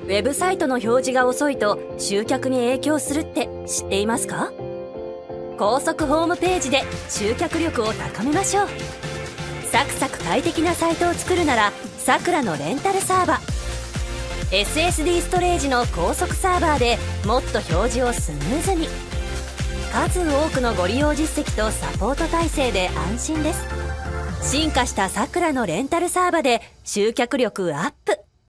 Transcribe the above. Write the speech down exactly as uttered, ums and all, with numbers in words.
ウェブサイトの表示が遅いと集客に影響するって知っていますか？高速ホームページで集客力を高めましょう。サクサク快適なサイトを作るならさくらのレンタルサーバー。 エスエスディー ストレージの高速サーバーでもっと表示をスムーズに。数多くのご利用実績とサポート体制で安心です。進化したさくらのレンタルサーバーで集客力アップ。